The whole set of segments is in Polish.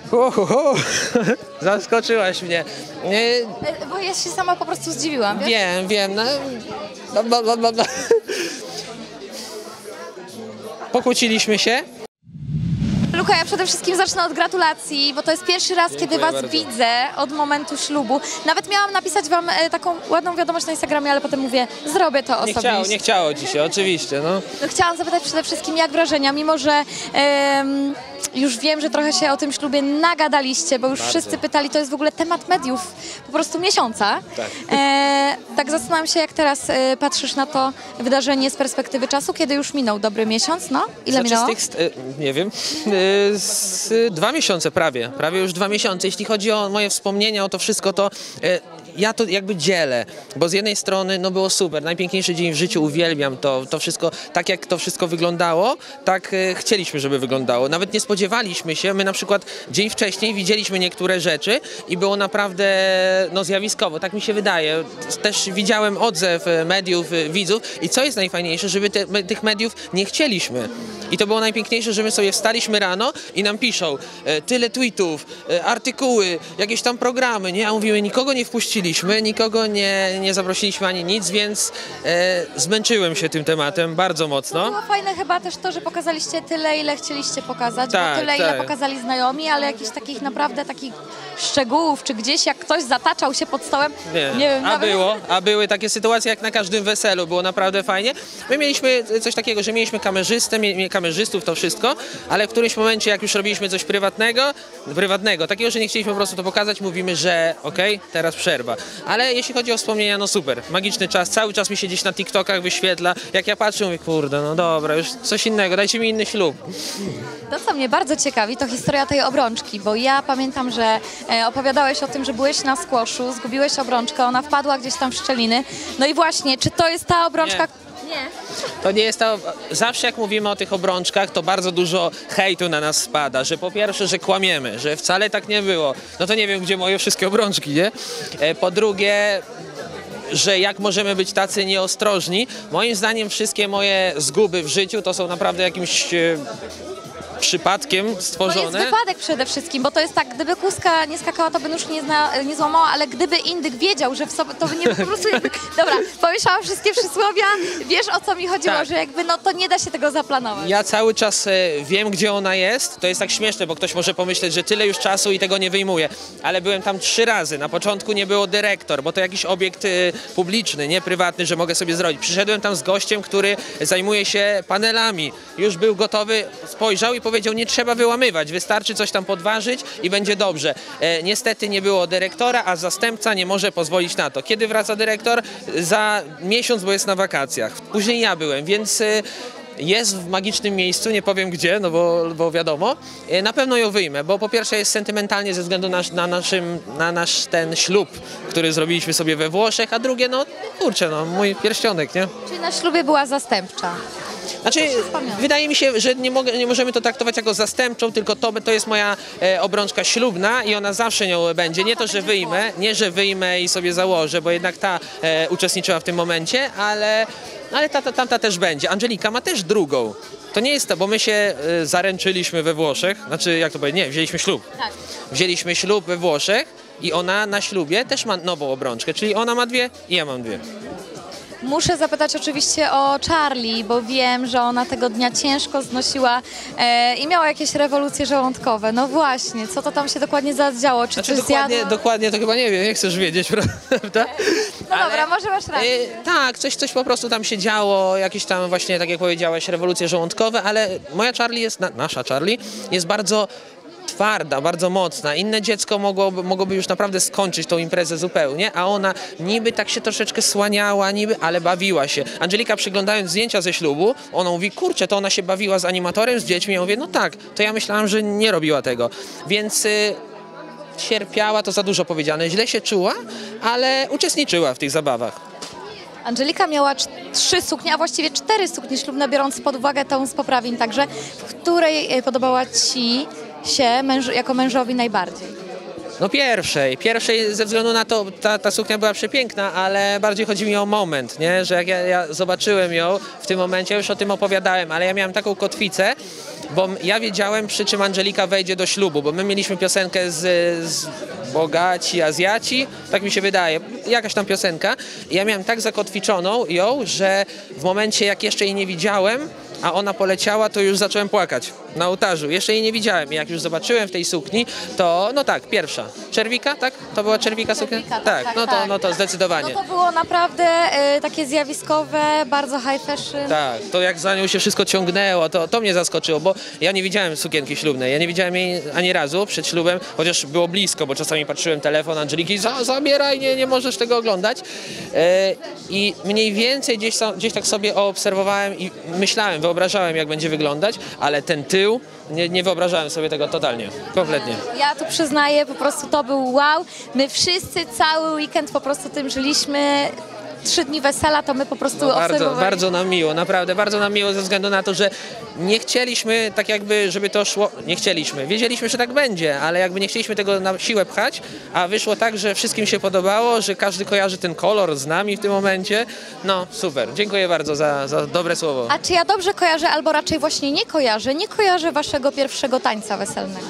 Zaskoczyłaś mnie. Bo ja się sama po prostu zdziwiłam, wiesz? Wiem. No. Pokłóciliśmy się. Luka, ja przede wszystkim zacznę od gratulacji, bo to jest pierwszy raz, kiedy was bardzo. widzę od momentu ślubu. Nawet miałam napisać wam taką ładną wiadomość na Instagramie, ale potem mówię, zrobię to osobiście. Nie chciało ci się, oczywiście. No. No, chciałam zapytać przede wszystkim, jak wrażenia, mimo że już wiem, że trochę się o tym ślubie nagadaliście, bo już wszyscy pytali, to jest w ogóle temat mediów po prostu miesiąca. Tak. Tak zastanawiam się, jak teraz patrzysz na to wydarzenie z perspektywy czasu, kiedy już minął dobry miesiąc, no? Ile minęło? Nie wiem, 2 miesiące prawie już 2 miesiące. Jeśli chodzi o moje wspomnienia, o to wszystko, to ja to jakby dzielę, bo z jednej strony no było super, najpiękniejszy dzień w życiu, uwielbiam to wszystko, tak jak to wszystko wyglądało, tak chcieliśmy, żeby wyglądało. Nawet nie spodziewaliśmy się, my na przykład dzień wcześniej widzieliśmy niektóre rzeczy i było naprawdę no, zjawiskowo, tak mi się wydaje. Też widziałem odzew mediów, widzów i co jest najfajniejsze, żeby tych mediów nie chcieliśmy. I to było najpiękniejsze, że my sobie wstaliśmy rano i nam piszą tyle tweetów, artykuły, jakieś tam programy, nie? A mówimy, nikogo nie wpuściliśmy, nikogo nie zaprosiliśmy ani nic, więc zmęczyłem się tym tematem bardzo mocno. Było fajne chyba też to, że pokazaliście tyle, ile chcieliście pokazać, Tak, bo tyle, ile tak. pokazali znajomi, ale jakichś takich naprawdę takich szczegółów, czy gdzieś jak ktoś zataczał się pod stołem, nie wiem. Były takie sytuacje jak na każdym weselu, było naprawdę fajnie. My mieliśmy coś takiego, że mieliśmy kamerzystów, to wszystko, ale w którymś momencie, jak już robiliśmy coś prywatnego, takiego, że nie chcieliśmy po prostu to pokazać, mówimy, że okej, teraz przerwa. Ale jeśli chodzi o wspomnienia, no super, magiczny czas, cały czas mi się gdzieś na TikTokach wyświetla, jak ja patrzę, mówię, kurde, no dobra, już coś innego, dajcie mi inny ślub. To, co mnie bardzo ciekawi, to historia tej obrączki, bo ja pamiętam, że opowiadałeś o tym, że byłeś na squashu, zgubiłeś obrączkę, ona wpadła gdzieś tam w szczeliny. No i właśnie, czy to jest ta obrączka? Nie. To nie jest to. Zawsze jak mówimy o tych obrączkach, to bardzo dużo hejtu na nas spada, że po pierwsze, że kłamiemy, że wcale tak nie było. No to nie wiem, gdzie moje wszystkie obrączki, nie? Po drugie, że jak możemy być tacy nieostrożni. Moim zdaniem wszystkie moje zguby w życiu to są naprawdę jakimś przypadkiem stworzone. To jest wypadek przede wszystkim, bo to jest tak, gdyby kózka nie skakała, to by nóż nie złamała, ale gdyby indyk wiedział, że w sobie, to by nie po prostu jakby, dobra, pomieszałam wszystkie przysłowia, wiesz o co mi chodziło, Tak. że jakby no to nie da się tego zaplanować. Ja cały czas wiem, gdzie ona jest. To jest tak śmieszne, bo ktoś może pomyśleć, że tyle już czasu i tego nie wyjmuję. Ale byłem tam 3 razy. Na początku nie było dyrektor, bo to jakiś obiekt publiczny, nie prywatny, że mogę sobie zrobić. Przyszedłem tam z gościem, który zajmuje się panelami. Już był gotowy, spojrzał i powiedział, nie trzeba wyłamywać, wystarczy coś tam podważyć i będzie dobrze. Niestety nie było dyrektora, a zastępca nie może pozwolić na to. Kiedy wraca dyrektor? Za miesiąc, bo jest na wakacjach. Później ja byłem, więc jest w magicznym miejscu, nie powiem gdzie, no bo wiadomo. Na pewno ją wyjmę, bo po pierwsze jest sentymentalnie ze względu na nasz ten ślub, który zrobiliśmy sobie we Włoszech, a drugie, no kurczę, no mój pierścionek, nie? Czyli na ślubie była zastępcza. Znaczy, wydaje mi się, że nie możemy to traktować jako zastępczą, tylko to jest moja obrączka ślubna i ona zawsze nią będzie. Nie to, że wyjmę, że wyjmę i sobie założę, bo jednak ta uczestniczyła w tym momencie, ale tamta też będzie. Angelika ma też drugą. To nie jest to, bo my się zaręczyliśmy we Włoszech, znaczy jak to powiedzieć, nie, wzięliśmy ślub. Tak. Wzięliśmy ślub we Włoszech i ona na ślubie też ma nową obrączkę, czyli ona ma 2 i ja mam 2. Muszę zapytać oczywiście o Charlie, bo wiem, że ona tego dnia ciężko znosiła i miała jakieś rewolucje żołądkowe. No właśnie, co to tam się dokładnie zadziało? Czy Znaczy, coś zjadła? dokładnie to chyba nie wiem, nie chcesz wiedzieć, prawda? No dobra, może masz rację. Tak, coś po prostu tam się działo, jakieś tam właśnie, tak jak powiedziałaś, rewolucje żołądkowe, ale moja Charlie nasza Charlie jest bardzo twarda, bardzo mocna. Inne dziecko mogłoby już naprawdę skończyć tą imprezę zupełnie, a ona niby tak się troszeczkę słaniała, ale bawiła się. Angelika, przyglądając zdjęcia ze ślubu, ona mówi, kurczę, to ona się bawiła z animatorem, z dziećmi. Ja mówię, no tak, to ja myślałam, że nie robiła tego. Więc cierpiała, to za dużo powiedziane, źle się czuła, ale uczestniczyła w tych zabawach. Angelika miała 3 suknie, a właściwie 4 suknie ślubne, biorąc pod uwagę tą z poprawin także, w której podobała ci się jako mężowi najbardziej? No pierwszej ze względu na to, ta suknia była przepiękna, ale bardziej chodzi mi o moment, nie? Że jak ja zobaczyłem ją w tym momencie, już o tym opowiadałem, ale ja miałem taką kotwicę, bo ja wiedziałem, przy czym Angelika wejdzie do ślubu, bo my mieliśmy piosenkę z Bogaci Azjaci, tak mi się wydaje, jakaś tam piosenka. I ja miałem tak zakotwiczoną ją, że w momencie, jak jeszcze jej nie widziałem, a ona poleciała, to już zacząłem płakać na ołtarzu. Jeszcze jej nie widziałem i jak już zobaczyłem w tej sukni, to no tak, pierwsza. Czerwika, tak? To była czerwika suknia? Tak, no to zdecydowanie. No to było naprawdę takie zjawiskowe, bardzo high fashion. Tak, to jak za nią się wszystko ciągnęło, to mnie zaskoczyło, bo ja nie widziałem sukienki ślubnej, ja nie widziałem jej ani razu przed ślubem, chociaż było blisko, bo czasami patrzyłem telefon Angeliki, zabieraj, nie możesz tego oglądać. I mniej więcej gdzieś tak sobie obserwowałem i myślałem, wyobrażałem, jak będzie wyglądać, ale ten tył, nie wyobrażałem sobie tego totalnie, kompletnie. Ja tu przyznaję, po prostu to był wow. My wszyscy cały weekend po prostu tym żyliśmy. 3 dni wesela to my po prostu obserwowaliśmy. Bardzo nam miło, naprawdę bardzo nam miło ze względu na to, że nie chcieliśmy tak jakby, żeby to szło, nie chcieliśmy, wiedzieliśmy, że tak będzie, ale jakby nie chcieliśmy tego na siłę pchać, a wyszło tak, że wszystkim się podobało, że każdy kojarzy ten kolor z nami w tym momencie. No super, dziękuję bardzo za dobre słowo. A czy ja dobrze kojarzę, albo raczej właśnie nie kojarzę waszego pierwszego tańca weselnego?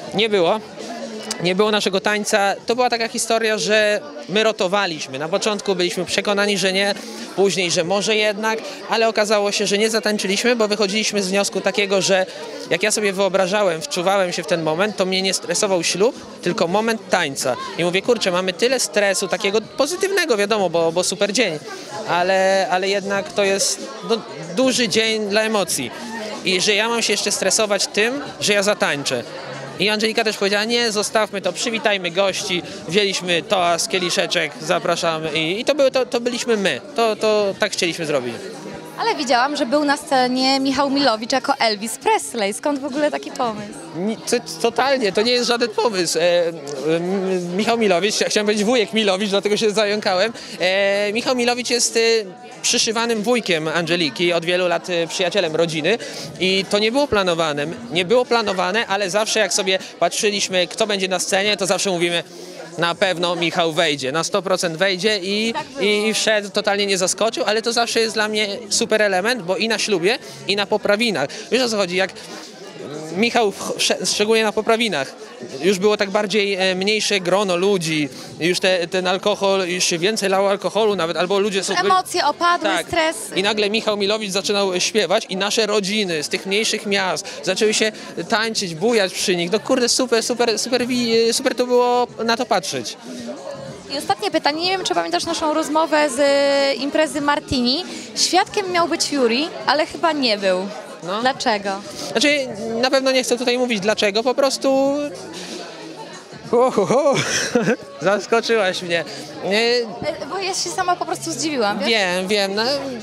Nie było naszego tańca. To była taka historia, że my rotowaliśmy. Na początku byliśmy przekonani, że nie, później, że może jednak, ale okazało się, że nie zatańczyliśmy, bo wychodziliśmy z wniosku takiego, że jak ja sobie wyobrażałem, wczuwałem się w ten moment, to mnie nie stresował ślub, tylko moment tańca. I mówię, kurczę, mamy tyle stresu, takiego pozytywnego, wiadomo, bo super dzień, ale jednak to jest duży dzień dla emocji. I że ja mam się jeszcze stresować tym, że ja zatańczę. I Angelika też powiedziała, nie, zostawmy to, przywitajmy gości, wzięliśmy toast, kieliszeczek, zapraszamy i to byliśmy my, to tak chcieliśmy zrobić. Ale widziałam, że był na scenie Michał Milowicz jako Elvis Presley. Skąd w ogóle taki pomysł? Totalnie, to nie jest żaden pomysł. Michał Milowicz, chciałem powiedzieć wujek Milowicz, dlatego się zająkałem. Michał Milowicz jest przyszywanym wujkiem Angeliki, od wielu lat przyjacielem rodziny i to nie było planowane, ale zawsze jak sobie patrzyliśmy, kto będzie na scenie, to zawsze mówimy, na pewno Michał wejdzie, na 100% wejdzie i wszedł, totalnie nie zaskoczył, ale to zawsze jest dla mnie super element, bo i na ślubie, i na poprawinach. Wiesz o co chodzi, jak Michał, szczególnie na poprawinach, już było tak bardziej mniejsze grono ludzi, już ten alkohol, już się więcej lało alkoholu nawet, albo ludzie są... Emocje opadły, tak. stres. I nagle Michał Milowicz zaczynał śpiewać i nasze rodziny z tych mniejszych miast zaczęły się tańczyć, bujać przy nich. No kurde, super to było na to patrzeć. I ostatnie pytanie, nie wiem, czy pamiętasz naszą rozmowę z imprezy Martini. Świadkiem miał być Yuri, ale chyba nie był. No. Dlaczego? Znaczy, na pewno nie chcę tutaj mówić dlaczego, po prostu... Zaskoczyłaś mnie. Bo ja się sama po prostu zdziwiłam, wiesz? Wiem.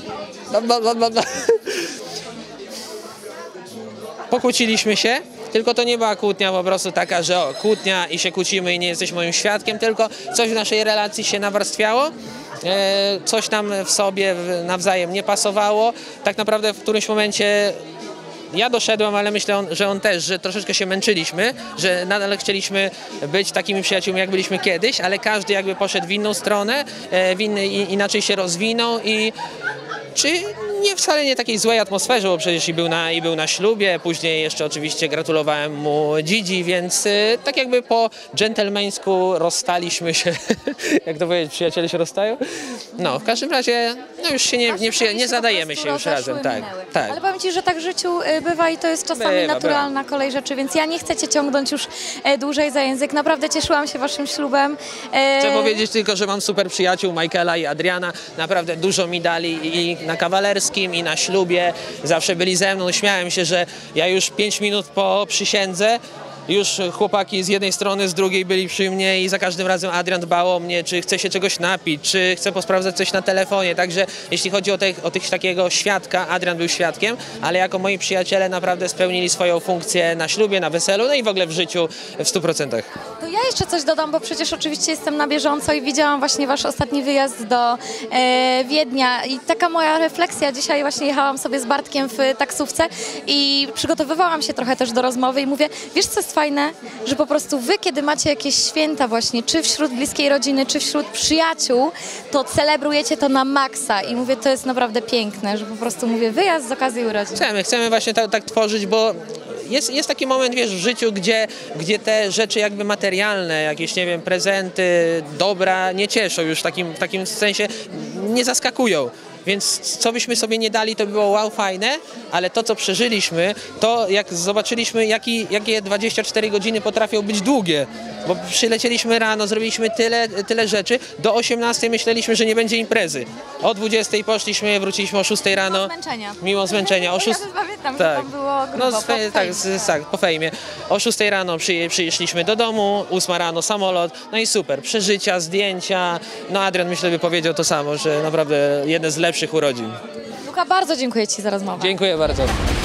Pokłóciliśmy się, tylko to nie była kłótnia po prostu taka, że kłótnia i się kłócimy i nie jesteś moim świadkiem, tylko coś w naszej relacji się nawarstwiało. Coś nam w sobie nawzajem nie pasowało. Tak naprawdę w którymś momencie ja doszedłem, ale myślę, że on też, że troszeczkę się męczyliśmy, że nadal chcieliśmy być takimi przyjaciółmi, jak byliśmy kiedyś, ale każdy jakby poszedł w inną stronę, inaczej się rozwinął i nie wcale nie takiej złej atmosferze, bo przecież i był na ślubie, później jeszcze oczywiście gratulowałem mu Dzidzi, więc tak jakby po dżentelmeńsku rozstaliśmy się, jak to powiedzieć, przyjaciele się rozstają? No, w każdym razie no już się nie zadajemy się już razem, tak. Ale powiem Ci, że tak w życiu bywa i to jest czasami naturalna kolej rzeczy, więc ja nie chcę Cię ciągnąć już dłużej za język. Naprawdę cieszyłam się Waszym ślubem. Chcę powiedzieć tylko, że mam super przyjaciół, Michaela i Adriana, naprawdę dużo mi dali i na kawalerskim, i na ślubie, zawsze byli ze mną, śmiałem się, że ja już 5 minut po przysiędze, już chłopaki z jednej strony, z drugiej byli przy mnie i za każdym razem Adrian dbał o mnie, czy chce się czegoś napić, czy chce posprawdzać coś na telefonie, także jeśli chodzi o tych takiego świadka, Adrian był świadkiem, ale jako moi przyjaciele naprawdę spełnili swoją funkcję na ślubie, na weselu, no i w ogóle w życiu w 100%. To ja jeszcze coś dodam, bo przecież oczywiście jestem na bieżąco i widziałam właśnie Wasz ostatni wyjazd do Wiednia i taka moja refleksja, dzisiaj właśnie jechałam sobie z Bartkiem w taksówce i przygotowywałam się trochę też do rozmowy i mówię, wiesz co jest fajne, że po prostu wy, kiedy macie jakieś święta właśnie, czy wśród bliskiej rodziny, czy wśród przyjaciół, to celebrujecie to na maksa i mówię, to jest naprawdę piękne, że po prostu mówię, wyjazd z okazji urodzin. Chcemy właśnie tak tworzyć, bo jest taki moment, wiesz, w życiu, gdzie te rzeczy jakby materialne, jakieś, nie wiem, prezenty, dobra nie cieszą już w takim sensie, nie zaskakują. Więc co byśmy sobie nie dali, to było wow, fajne, ale to, co przeżyliśmy, to jak zobaczyliśmy, jakie 24 godziny potrafią być długie, bo przylecieliśmy rano, zrobiliśmy tyle rzeczy, do 18 myśleliśmy, że nie będzie imprezy. O 20 poszliśmy, wróciliśmy o 6 rano. Zmęczenia. Mimo zmęczenia. O 6... Ja też pamiętam, tak. że tam było grubo, po fejmie. Tak, po fejmie. O 6 rano przyszliśmy do domu, 8 rano samolot, no i super, przeżycia, zdjęcia. No Adrian myślę by powiedział to samo, że naprawdę jedne z lepszych urodzin. Luka, bardzo dziękuję ci za rozmowę. Dziękuję bardzo.